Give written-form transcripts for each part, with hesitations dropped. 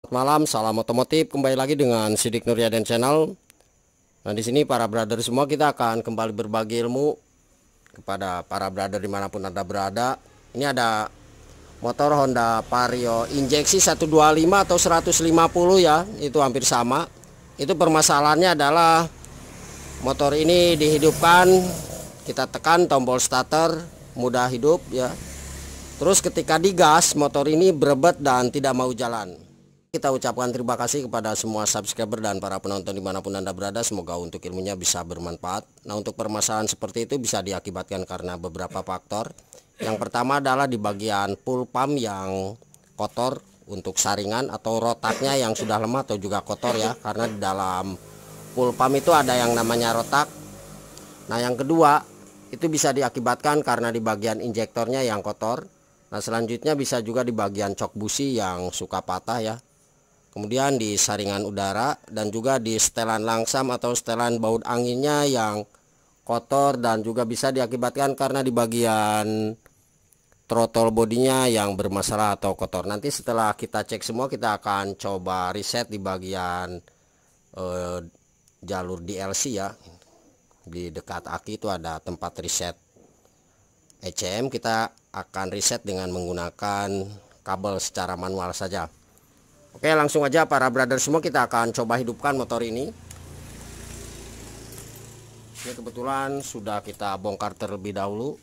Malam, salam otomotif. Kembali lagi dengan Sidik Nuryaden Channel. Nah, di sini para brother semua kita akan kembali berbagi ilmu kepada para brother dimanapun Anda berada. Ini ada motor Honda Vario injeksi 125 atau 150 ya, itu hampir sama. Itu permasalahannya adalah motor ini dihidupkan, kita tekan tombol starter, mudah hidup ya. Terus ketika digas, motor ini berebet dan tidak mau jalan. Kita ucapkan terima kasih kepada semua subscriber dan para penonton dimanapun Anda berada. Semoga untuk ilmunya bisa bermanfaat. Nah, untuk permasalahan seperti itu bisa diakibatkan karena beberapa faktor. Yang pertama adalah di bagian full pump yang kotor untuk saringan atau rotaknya yang sudah lemah atau juga kotor ya. Karena di dalam full pump itu ada yang namanya rotak. Nah, yang kedua itu bisa diakibatkan karena di bagian injektornya yang kotor. Nah, selanjutnya bisa juga di bagian cok busi yang suka patah ya. Kemudian di saringan udara dan juga di setelan langsam atau setelan baut anginnya yang kotor, dan juga bisa diakibatkan karena di bagian throttle bodinya yang bermasalah atau kotor. Nanti setelah kita cek semua, kita akan coba reset di bagian jalur DLC ya. Di dekat aki itu ada tempat reset ECM. Kita akan reset dengan menggunakan kabel secara manual saja. Oke, langsung aja para brother semua, kita akan coba hidupkan motor ini. Ini kebetulan sudah kita bongkar terlebih dahulu.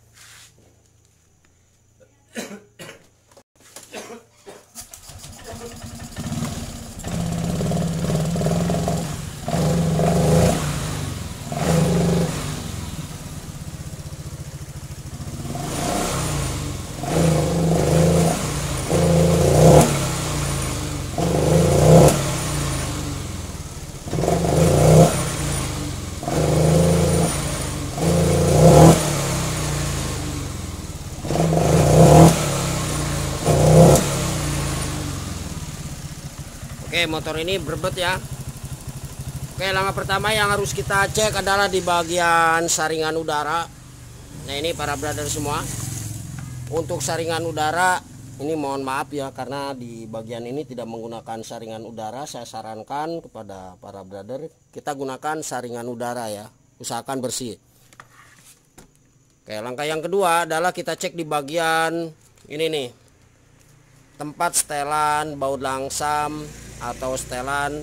Oke, motor ini berebet ya. Oke, langkah pertama yang harus kita cek adalah di bagian saringan udara. Nah, ini para brother semua, untuk saringan udara ini mohon maaf ya, karena di bagian ini tidak menggunakan saringan udara. Saya sarankan kepada para brother kita gunakan saringan udara ya, usahakan bersih. Oke, langkah yang kedua adalah kita cek di bagian ini nih, tempat setelan baut langsam atau setelan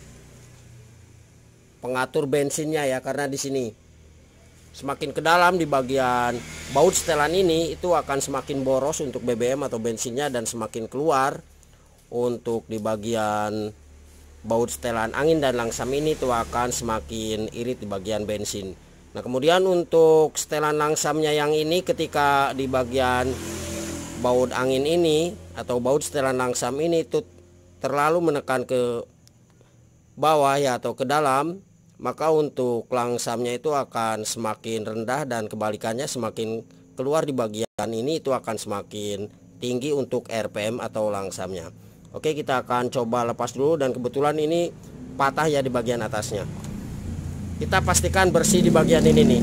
pengatur bensinnya ya. Karena di sini semakin ke dalam di bagian baut setelan ini, itu akan semakin boros untuk BBM atau bensinnya, dan semakin keluar untuk di bagian baut setelan angin dan langsam ini, itu akan semakin irit di bagian bensin. Nah, kemudian untuk setelan langsamnya yang ini, ketika di bagian baut angin ini atau baut setelan langsam ini itu terlalu menekan ke bawah ya atau ke dalam, maka untuk langsamnya itu akan semakin rendah, dan kebalikannya semakin keluar di bagian ini itu akan semakin tinggi untuk RPM atau langsamnya. Oke, kita akan coba lepas dulu, dan kebetulan ini patah ya di bagian atasnya. Kita pastikan bersih di bagian ini nih.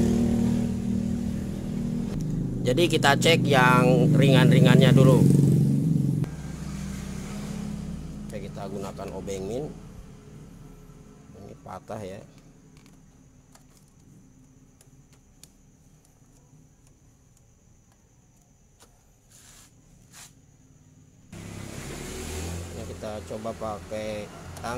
Jadi kita cek yang ringan-ringannya dulu. Oke, kita gunakan obeng min. Ini patah ya. Ini kita coba pakai tang.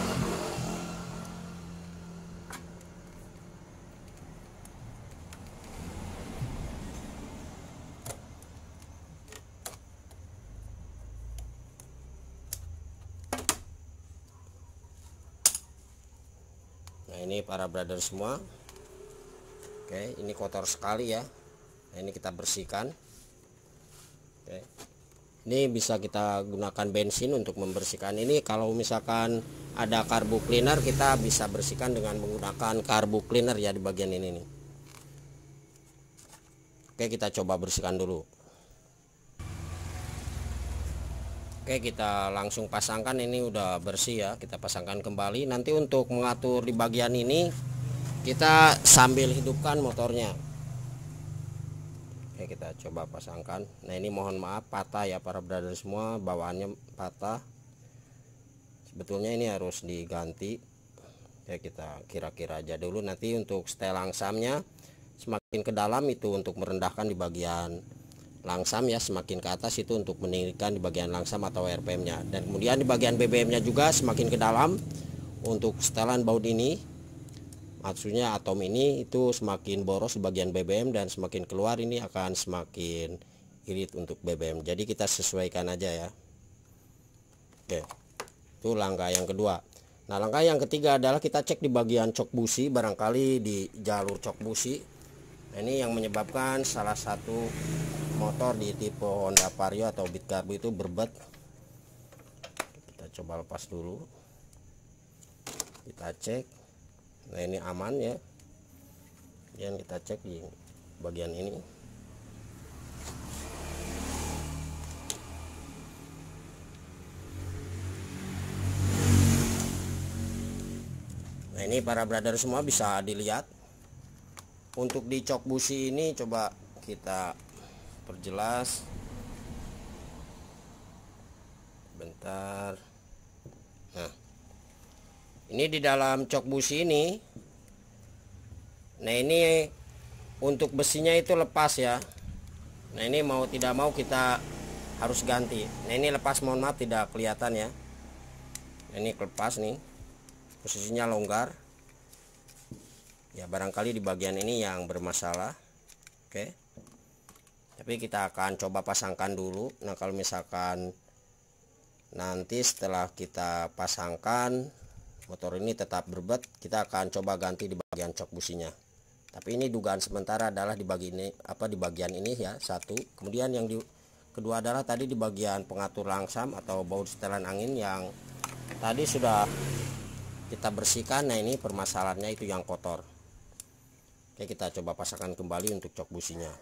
Nah, ini para brother semua. Oke, ini kotor sekali ya. Nah, ini kita bersihkan. Oke, ini bisa kita gunakan bensin untuk membersihkan ini. Kalau misalkan ada carbo cleaner, kita bisa bersihkan dengan menggunakan carbo cleaner ya di bagian ini nih. Oke, kita coba bersihkan dulu. Oke, kita langsung pasangkan. Ini udah bersih ya, kita pasangkan kembali. Nanti untuk mengatur di bagian ini, kita sambil hidupkan motornya. Oke, kita coba pasangkan. Nah, ini mohon maaf patah ya para brother semua, bawaannya patah. Sebetulnya ini harus diganti ya, kita kira-kira aja dulu. Nanti untuk setel langsamnya semakin ke dalam itu untuk merendahkan di bagian langsam ya, semakin ke atas itu untuk meninggikan di bagian langsam atau RPM nya. Dan kemudian di bagian BBM nya juga semakin ke dalam untuk setelan baut ini, maksudnya atom ini itu semakin boros di bagian BBM, dan semakin keluar ini akan semakin irit untuk BBM. Jadi kita sesuaikan aja ya. Oke, itu langkah yang kedua. Nah, langkah yang ketiga adalah kita cek di bagian cok busi, barangkali di jalur cok busi. Nah, ini yang menyebabkan salah satu motor di tipe Honda Vario atau Beat Carbo itu berbet. Kita coba lepas dulu, kita cek. Nah, ini aman ya. Kemudian kita cek di bagian ini. Nah, ini para brother semua bisa dilihat. Untuk di cok busi ini coba kita perjelas. Bentar. Nah, ini di dalam cok busi ini. Nah, ini untuk besinya itu lepas ya. Nah, ini mau tidak mau kita harus ganti. Nah, ini lepas, mohon maaf tidak kelihatan ya. Nah, ini lepas nih. Posisinya longgar ya, barangkali di bagian ini yang bermasalah. Oke, tapi kita akan coba pasangkan dulu. Nah, kalau misalkan nanti setelah kita pasangkan motor ini tetap berbet, kita akan coba ganti di bagian cok businya. Tapi ini dugaan sementara adalah di bagian ini, di bagian ini ya, satu. Kemudian yang kedua adalah tadi di bagian pengatur langsam atau baut setelan angin yang tadi sudah kita bersihkan. Nah, ini permasalahannya itu yang kotor. Oke, kita coba pasangkan kembali untuk cok businya.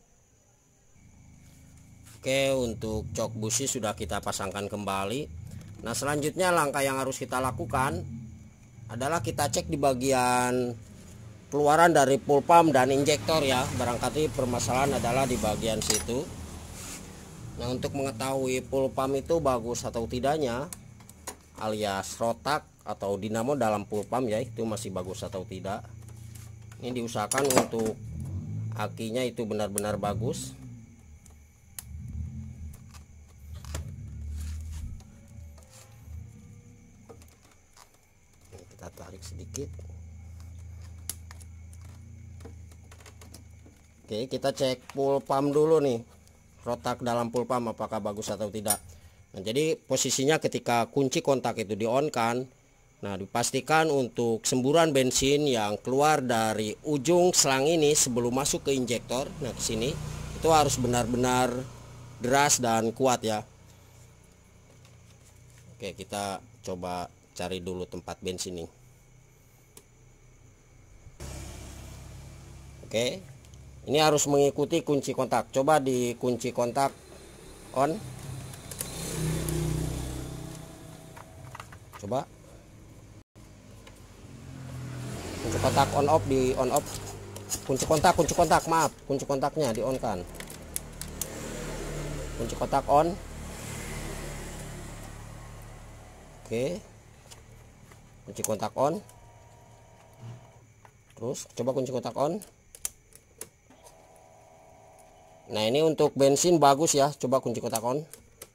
Oke, untuk cok busi sudah kita pasangkan kembali. Nah, selanjutnya langkah yang harus kita lakukan adalah kita cek di bagian keluaran dari fuel pump dan injektor ya. Barangkali permasalahan adalah di bagian situ. Nah, untuk mengetahui fuel pump itu bagus atau tidaknya, alias rotak atau dinamo dalam fuel pump ya, itu masih bagus atau tidak, ini diusahakan untuk akinya itu benar-benar bagus. Kita tarik sedikit. Oke, kita cek fuel pump dulu nih, rotak dalam fuel pump apakah bagus atau tidak. Nah, jadi posisinya ketika kunci kontak itu di on kan, nah dipastikan untuk semburan bensin yang keluar dari ujung selang ini sebelum masuk ke injektor, nah ke sini itu harus benar-benar deras dan kuat ya. Oke, kita coba cari dulu tempat bensin nih. Oke, ini harus mengikuti kunci kontak. Coba di kunci kontak on. Coba kunci kontak on off, di on off. Kunci kontak maaf, kunci kontaknya di on kan. Kunci kontak on. Oke, kunci kontak on. Terus coba kunci kontak on. Nah, ini untuk bensin bagus ya, coba kunci kontak on.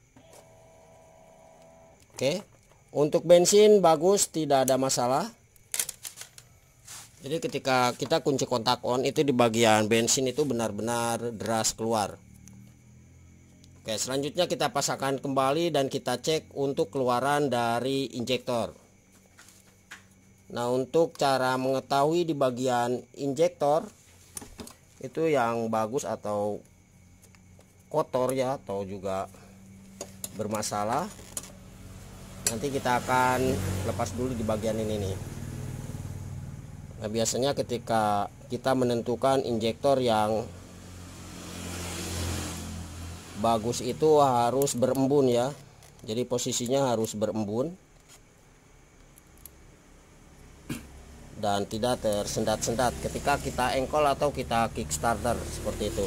Oke, untuk bensin bagus, tidak ada masalah. Jadi ketika kita kunci kontak on itu di bagian bensin itu benar-benar deras keluar. Oke, selanjutnya kita pasangkan kembali dan kita cek untuk keluaran dari injektor. Nah, untuk cara mengetahui di bagian injektor itu yang bagus atau kotor ya, atau juga bermasalah, nanti kita akan lepas dulu di bagian ini nih. Nah, biasanya ketika kita menentukan injektor yang bagus itu harus berembun ya, jadi posisinya harus berembun dan tidak tersendat-sendat ketika kita engkol atau kita kickstarter seperti itu.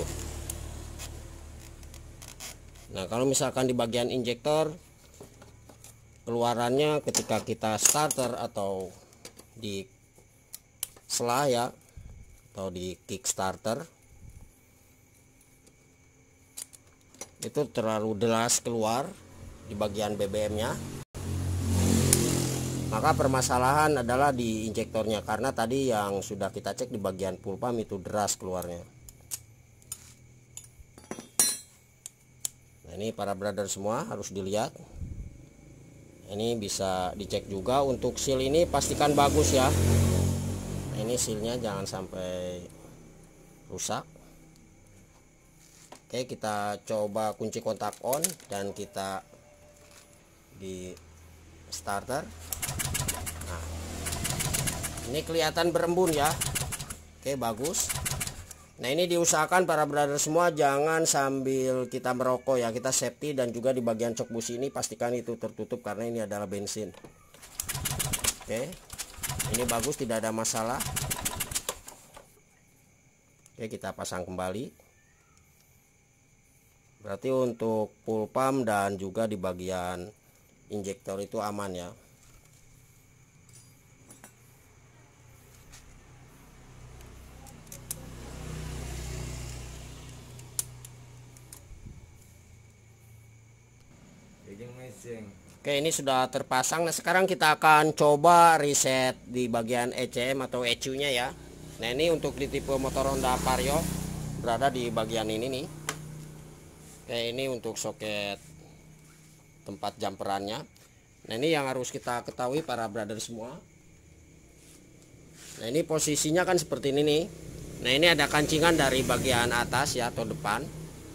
Nah, kalau misalkan di bagian injektor keluarannya ketika kita starter atau di sela ya, atau di kickstarter itu terlalu deras keluar di bagian BBM nya. Maka permasalahan adalah di injektornya, karena tadi yang sudah kita cek di bagian full pump itu deras keluarnya. Nah, ini para brother semua harus dilihat. Ini bisa dicek juga untuk seal, ini pastikan bagus ya. Nah, ini sealnya jangan sampai rusak. Oke, kita coba kunci kontak on dan kita di starter. Nah, ini kelihatan berembun ya. Oke, bagus. Nah, ini diusahakan para brother semua jangan sambil kita merokok ya, kita safety, dan juga di bagian cok busi ini pastikan itu tertutup karena ini adalah bensin. Oke, ini bagus, tidak ada masalah. Oke, kita pasang kembali. Berarti untuk full pump dan juga di bagian injektor itu aman ya. Oke, ini sudah terpasang. Nah, sekarang kita akan coba reset di bagian ECM atau ECU nya ya. Nah, ini untuk di tipe motor Honda Vario berada di bagian ini nih. Oke, ini untuk soket tempat jumperannya. Nah, ini yang harus kita ketahui para brother semua. Nah, ini posisinya kan seperti ini nih. Nah, ini ada kancingan dari bagian atas ya atau depan.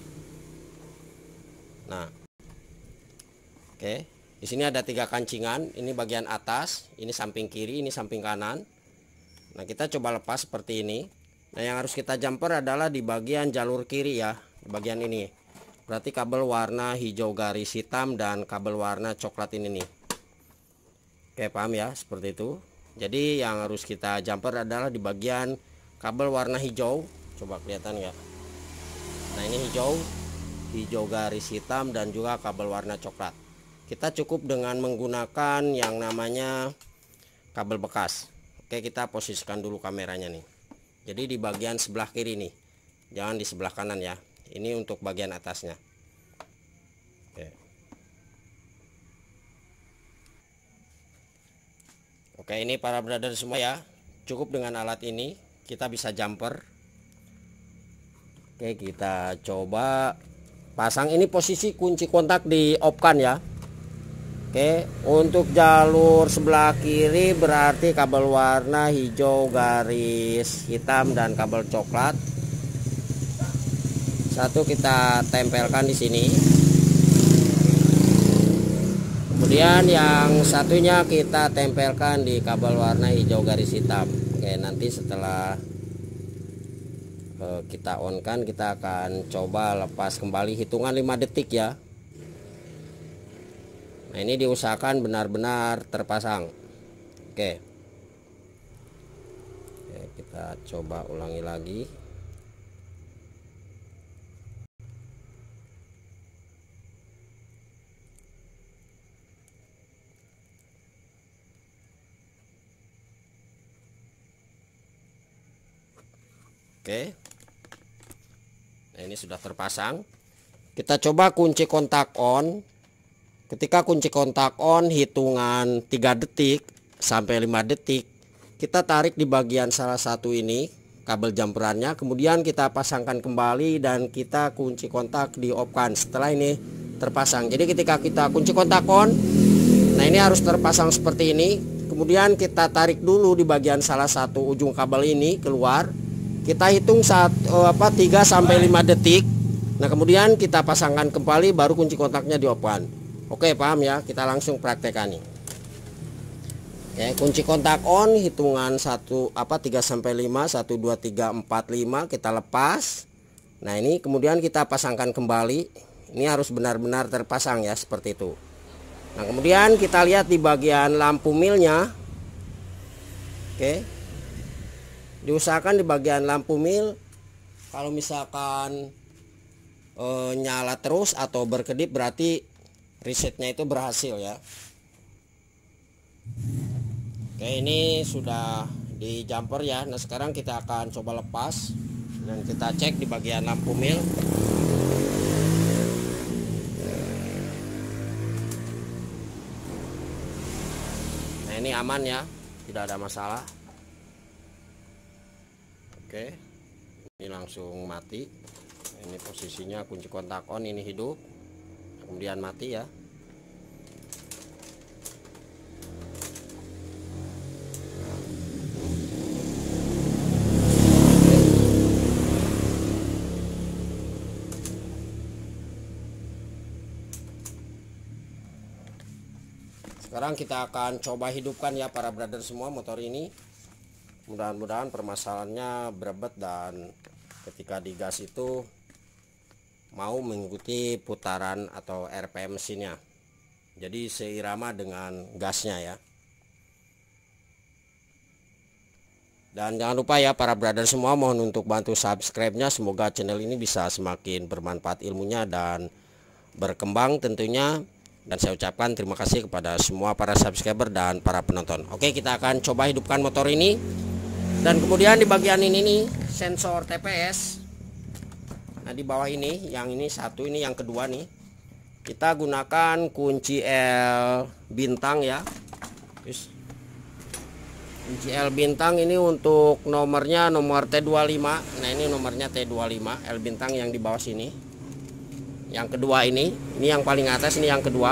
Nah, oke, di sini ada 3 kancingan. Ini bagian atas, ini samping kiri, ini samping kanan. Nah, kita coba lepas seperti ini. Nah, yang harus kita jumper adalah di bagian jalur kiri ya, di bagian ini. Berarti kabel warna hijau garis hitam dan kabel warna coklat ini nih. Oke, paham ya, seperti itu. Jadi yang harus kita jumper adalah di bagian kabel warna hijau. Coba kelihatan ya. Nah, ini hijau garis hitam dan juga kabel warna coklat. Kita cukup dengan menggunakan yang namanya kabel bekas. Oke, kita posisikan dulu kameranya nih. Jadi di bagian sebelah kiri nih, jangan di sebelah kanan ya. Ini untuk bagian atasnya. Oke. Oke, ini para brother semua ya. Cukup dengan alat ini kita bisa jumper. Oke, kita coba pasang. Ini posisi kunci kontak di off kan ya. Oke, untuk jalur sebelah kiri berarti kabel warna hijau garis hitam dan kabel coklat. Satu kita tempelkan di sini. Kemudian yang satunya kita tempelkan di kabel warna hijau garis hitam. Oke, nanti setelah kita on kan, kita akan coba lepas kembali hitungan 5 detik ya. Nah, ini diusahakan benar-benar terpasang. Oke. Oke, kita coba ulangi lagi. Oke. Nah, ini sudah terpasang. Kita coba kunci kontak on. Ketika kunci kontak on, hitungan 3 detik sampai 5 detik, kita tarik di bagian salah satu ini kabel jumperannya, kemudian kita pasangkan kembali dan kita kunci kontak di off kan. Setelah ini terpasang. Jadi ketika kita kunci kontak on, nah ini harus terpasang seperti ini. Kemudian kita tarik dulu di bagian salah satu ujung kabel ini keluar. Kita hitung 3 sampai 5 detik. Nah, kemudian kita pasangkan kembali, baru kunci kontaknya di off kan. Oke, paham ya? Kita langsung praktekkan nih. Oke, kunci kontak on, hitungan 3 sampai 5, 1 2 3 4 5 kita lepas. Nah, ini kemudian kita pasangkan kembali. Ini harus benar-benar terpasang ya, seperti itu. Nah, kemudian kita lihat di bagian lampu milnya. Oke. Diusahakan di bagian lampu mil, kalau misalkan nyala terus atau berkedip berarti resetnya itu berhasil ya. Oke, ini sudah di jumper ya. Nah sekarang kita akan coba lepas dan kita cek di bagian lampu mil. Nah ini aman ya, tidak ada masalah. Oke, ini langsung mati. Ini posisinya kunci kontak on, ini hidup, kemudian mati ya. Sekarang kita akan coba hidupkan ya para brother semua motor ini. Mudah-mudahan permasalahannya berebet dan ketika digas itu mau mengikuti putaran atau RPM mesinnya. Jadi seirama dengan gasnya ya. Dan jangan lupa ya para brother semua, mohon untuk bantu subscribe-nya. Semoga channel ini bisa semakin bermanfaat ilmunya dan berkembang tentunya. Dan saya ucapkan terima kasih kepada semua para subscriber dan para penonton. Oke, kita akan coba hidupkan motor ini. Dan kemudian di bagian ini nih sensor TPS. Nah di bawah ini, yang ini satu, ini yang kedua nih. Kita gunakan kunci L bintang ya. Kunci L bintang ini untuk nomornya nomor T25. Nah ini nomornya T25, L bintang yang di bawah sini. Yang kedua ini yang paling atas, ini yang kedua.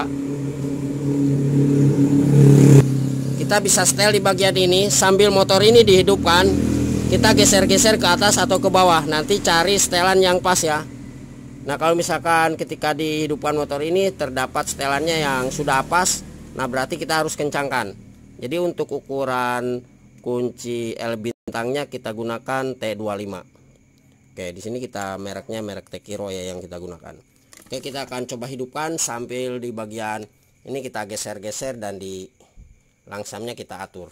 Kita bisa setel di bagian ini sambil motor ini dihidupkan. Kita geser-geser ke atas atau ke bawah. Nanti cari setelan yang pas ya. Nah kalau misalkan ketika dihidupkan motor ini terdapat setelannya yang sudah pas, nah berarti kita harus kencangkan. Jadi untuk ukuran kunci L bintangnya kita gunakan T25. Oke, di sini kita mereknya merek Tekiro ya yang kita gunakan. Oke, kita akan coba hidupkan sambil di bagian ini kita geser-geser dan di langsamnya kita atur.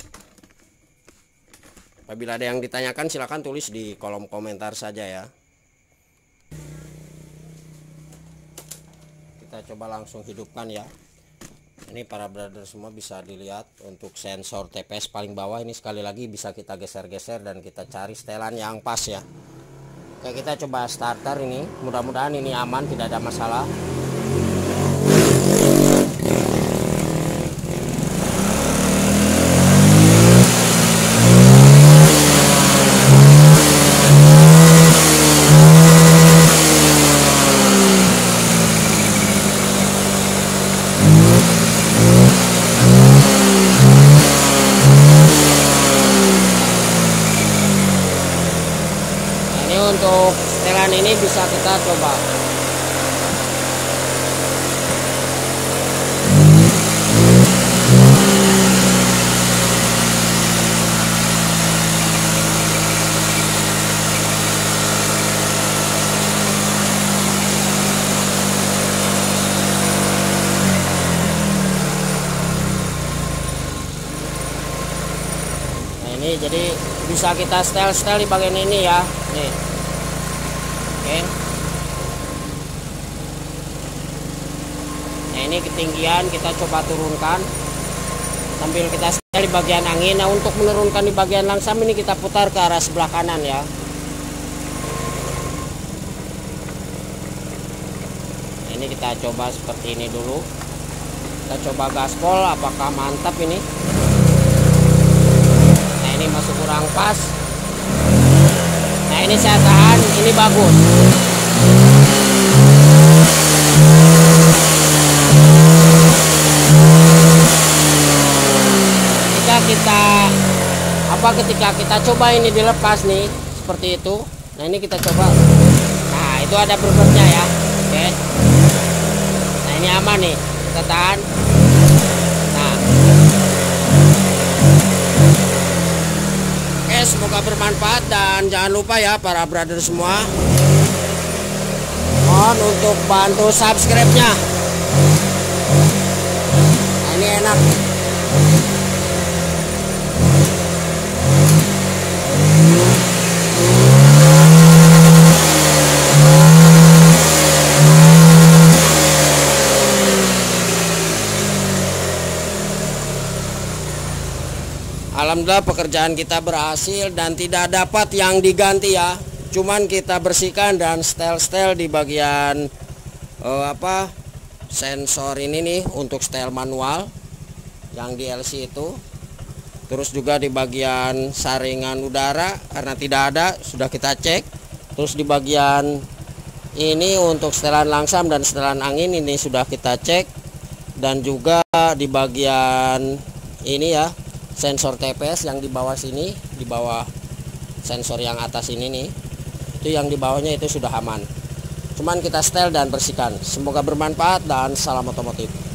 Apabila ada yang ditanyakan silahkan tulis di kolom komentar saja ya. Kita coba langsung hidupkan ya. Ini para brother semua bisa dilihat untuk sensor TPS paling bawah ini sekali lagi bisa kita geser-geser dan kita cari setelan yang pas ya. Oke, kita coba starter ini. Mudah-mudahan ini aman, tidak ada masalah. Untuk setelan ini bisa kita coba. Nah ini jadi bisa kita setel di bagian ini ya. Nih. Oke. Nah ini ketinggian kita coba turunkan sambil kita setel di bagian angin. Nah untuk menurunkan di bagian langsam ini kita putar ke arah sebelah kanan ya. Nah, ini kita coba seperti ini dulu. Kita coba gaspol apakah mantap ini. Nah ini masih kurang pas. Nah ini saya tahan, ini bagus. Ketika kita coba ini dilepas nih seperti itu. Nah ini kita coba. Nah itu ada berbetnya ya. Oke. Nah ini aman nih, kita tahan. Nah. Oke, semoga bermanfaat dan jangan lupa ya para brother semua, mohon untuk bantu subscribe-nya. Nah, ini enak. Alhamdulillah pekerjaan kita berhasil dan tidak dapat yang diganti ya. Cuman kita bersihkan dan setel-setel di bagian sensor ini nih untuk setel manual yang di LC itu. Terus juga di bagian saringan udara karena tidak ada sudah kita cek. Terus di bagian ini untuk setelan langsam dan setelan angin ini sudah kita cek. Dan juga di bagian ini ya, sensor TPS yang di bawah sini, di bawah sensor yang atas ini nih, itu yang di bawahnya itu sudah aman. Cuman kita setel dan bersihkan. Semoga bermanfaat dan salam otomotif.